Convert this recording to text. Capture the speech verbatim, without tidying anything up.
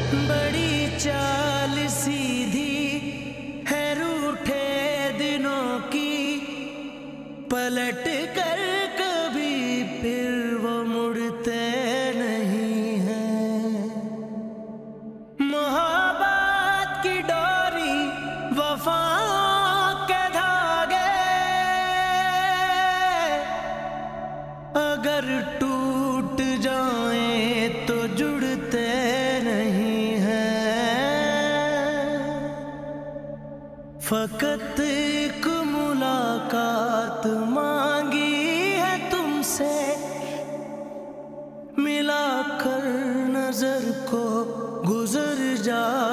بڑی چال سیدھی ہے روٹھے دنوں کی، پلٹ کر کبھی پھر وہ مڑتے نہیں ہیں۔ محبت کی ڈوری وفا کے دھاگے اگر ٹوٹ جائیں تو جڑتے نہیں ہیں۔ فقط ایک ملاقات مانگی ہے تم سے، ملا کر نظر کو گزر جا